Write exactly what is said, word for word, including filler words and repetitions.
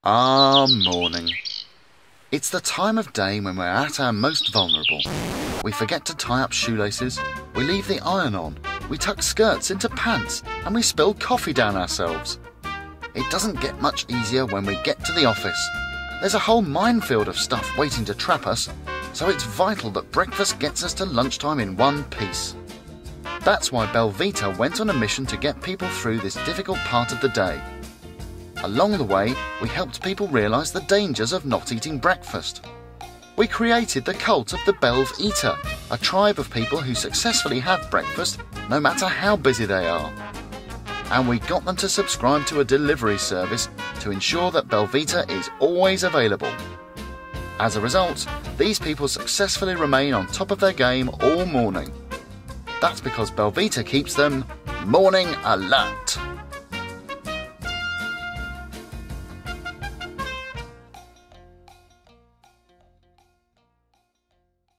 Ah, morning. It's the time of day when we're at our most vulnerable. We forget to tie up shoelaces, we leave the iron on, we tuck skirts into pants, and we spill coffee down ourselves. It doesn't get much easier when we get to the office. There's a whole minefield of stuff waiting to trap us, so it's vital that breakfast gets us to lunchtime in one piece. That's why Belvita went on a mission to get people through this difficult part of the day. Along the way, we helped people realise the dangers of not eating breakfast. We created the cult of the Belv Eater, a tribe of people who successfully have breakfast no matter how busy they are. And we got them to subscribe to a delivery service to ensure that Belvita is always available. As a result, these people successfully remain on top of their game all morning. That's because Belvita keeps them morning alert.